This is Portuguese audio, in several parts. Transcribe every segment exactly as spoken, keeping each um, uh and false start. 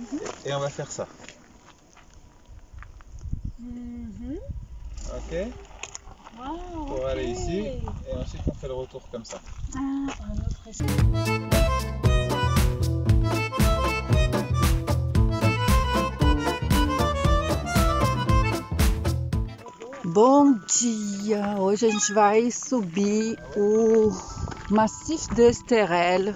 et on va faire ça. Mm-hmm. Ok? Wow, Pour okay. aller ici et ensuite on fait le retour comme ça. Ah, un autre espace. Bom dia! Hoje a gente vai subir o Massif d'Esterel.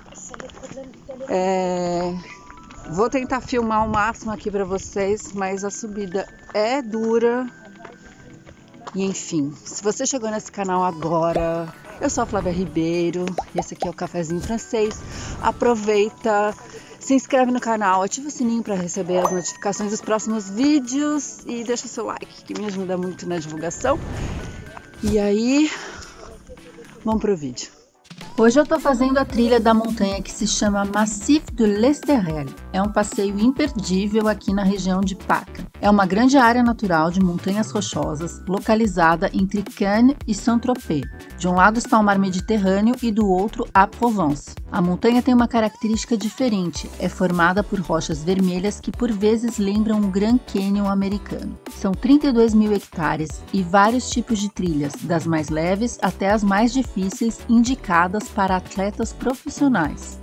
É... Vou tentar filmar o máximo aqui para vocês, mas a subida é dura. E enfim, se você chegou nesse canal agora, eu sou a Flávia Ribeiro e esse aqui é o Cafezinho Francês. Aproveita, se inscreve no canal, ativa o sininho para receber as notificações dos próximos vídeos e deixa o seu like, que me ajuda muito na divulgação. E aí, vamos pro vídeo. Hoje eu tô fazendo a trilha da montanha que se chama Massif de l'Esterel. É um passeio imperdível aqui na região de Paca. É uma grande área natural de montanhas rochosas, localizada entre Cannes e Saint-Tropez. De um lado está o mar Mediterrâneo e do outro a Provence. A montanha tem uma característica diferente, é formada por rochas vermelhas que por vezes lembram o Grand Canyon americano. São trinta e dois mil hectares e vários tipos de trilhas, das mais leves até as mais difíceis, indicadas para atletas profissionais.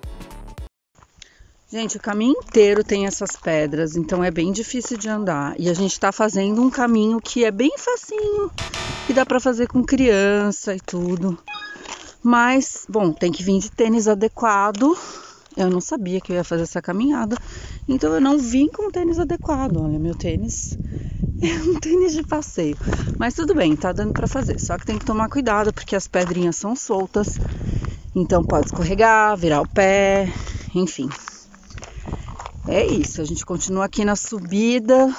Gente, o caminho inteiro tem essas pedras, então é bem difícil de andar. E a gente está fazendo um caminho que é bem facinho, que dá para fazer com criança e tudo. Mas, bom, tem que vir de tênis adequado. Eu não sabia que eu ia fazer essa caminhada, então eu não vim com tênis adequado. Olha, meu tênis é um tênis de passeio. Mas tudo bem, tá dando para fazer. Só que tem que tomar cuidado, porque as pedrinhas são soltas. Então pode escorregar, virar o pé, enfim. É isso, a gente continua aqui na subida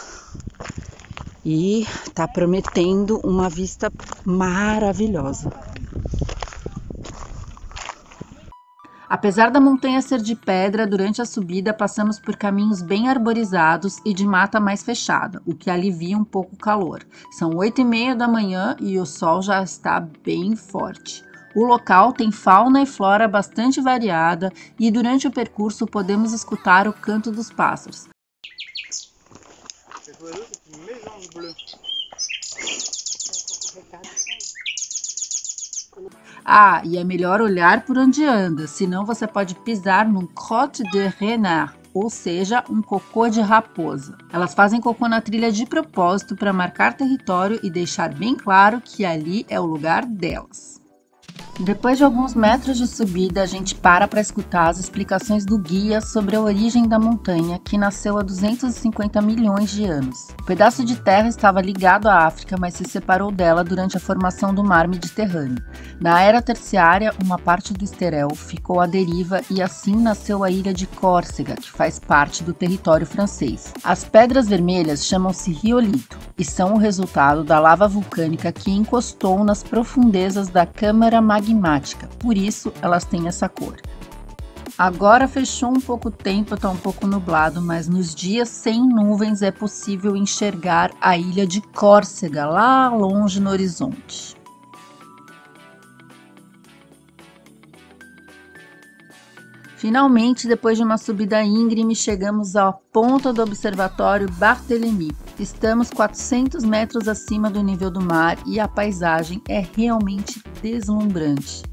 e tá prometendo uma vista maravilhosa. Apesar da montanha ser de pedra, durante a subida passamos por caminhos bem arborizados e de mata mais fechada, o que alivia um pouco o calor. São oito e meia da manhã e o sol já está bem forte. O local tem fauna e flora bastante variada e durante o percurso podemos escutar o canto dos pássaros. Ah, e é melhor olhar por onde anda, senão você pode pisar num crotte de renard, ou seja, um cocô de raposa. Elas fazem cocô na trilha de propósito para marcar território e deixar bem claro que ali é o lugar delas. Depois de alguns metros de subida, a gente para para escutar as explicações do guia sobre a origem da montanha, que nasceu há duzentos e cinquenta milhões de anos. O pedaço de terra estava ligado à África, mas se separou dela durante a formação do mar Mediterrâneo. Na era terciária, uma parte do Esterel ficou à deriva e assim nasceu a ilha de Córcega, que faz parte do território francês. As pedras vermelhas chamam-se riolito e são o resultado da lava vulcânica que encostou nas profundezas da câmara magmática, por isso elas têm essa cor. Agora fechou um pouco o tempo, está um pouco nublado, mas nos dias sem nuvens é possível enxergar a ilha de Córcega lá longe no horizonte. Finalmente, depois de uma subida íngreme, chegamos à ponta do observatório Barthélemy. Estamos quatrocentos metros acima do nível do mar e a paisagem é realmente deslumbrante.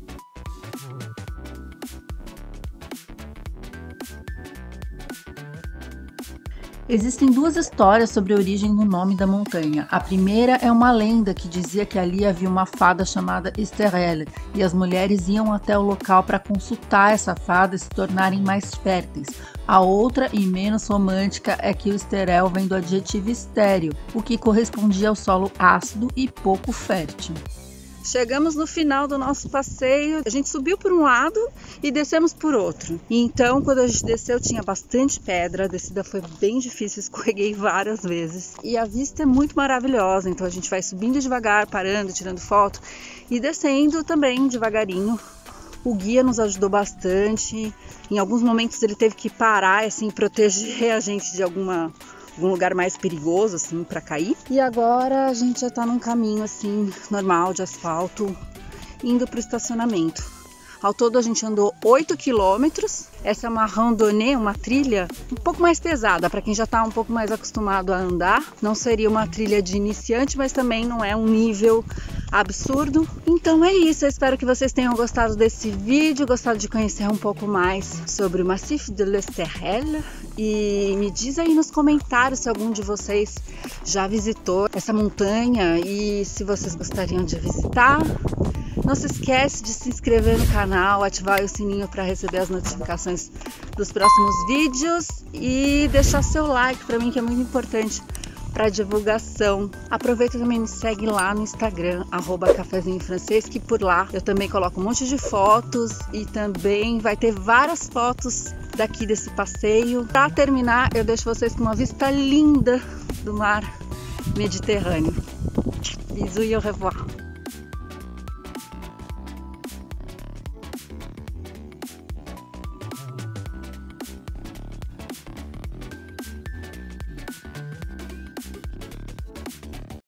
Existem duas histórias sobre a origem do nome da montanha. A primeira é uma lenda que dizia que ali havia uma fada chamada Esterel e as mulheres iam até o local para consultar essa fada e se tornarem mais férteis. A outra, e menos romântica, é que o Esterel vem do adjetivo estéril, o que correspondia ao solo ácido e pouco fértil. Chegamos no final do nosso passeio, a gente subiu por um lado e descemos por outro. E então, quando a gente desceu, tinha bastante pedra, a descida foi bem difícil, escorreguei várias vezes. E a vista é muito maravilhosa, então a gente vai subindo devagar, parando, tirando foto e descendo também devagarinho. O guia nos ajudou bastante, em alguns momentos ele teve que parar, assim, proteger a gente de alguma... algum lugar mais perigoso, assim, para cair. E agora a gente já tá num caminho, assim, normal, de asfalto, indo pro estacionamento. Ao todo a gente andou oito quilômetros. Essa é uma randonnée, uma trilha um pouco mais pesada, para quem já está um pouco mais acostumado a andar. Não seria uma trilha de iniciante, mas também não é um nível absurdo. Então é isso, eu espero que vocês tenham gostado desse vídeo, gostado de conhecer um pouco mais sobre o Massif de l'Esterel. E me diz aí nos comentários se algum de vocês já visitou essa montanha e se vocês gostariam de visitar. Não se esquece de se inscrever no canal, ativar o sininho para receber as notificações dos próximos vídeos e deixar seu like para mim, que é muito importante para divulgação. Aproveita e também me segue lá no Instagram, arroba cafezinho francês, que por lá eu também coloco um monte de fotos e também vai ter várias fotos daqui desse passeio. Para terminar, eu deixo vocês com uma vista linda do mar Mediterrâneo. Bisous e au revoir!